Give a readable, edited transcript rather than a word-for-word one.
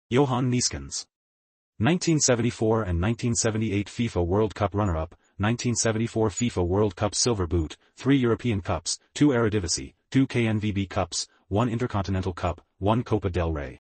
Johan Neeskens. 1974 and 1978 FIFA World Cup runner-up, 1974 FIFA World Cup silver boot, 3 European Cups, 2 Eredivisie, 2 KNVB Cups, 1 Intercontinental Cup, 1 Copa del Rey.